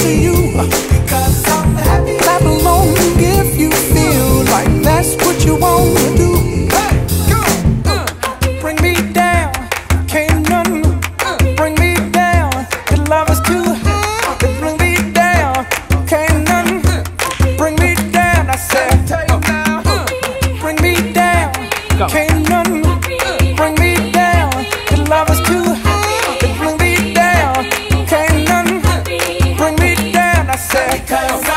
to you, because I'm happy. Clap along if you feel like that's what you want to do. Hey, go, bring me down, can't none bring me down. Your love is too high, bring me down, can't none bring me down. I said, bring me down, can't none bring me down. Your love is too high, bring me down, can't none bring me down. I said,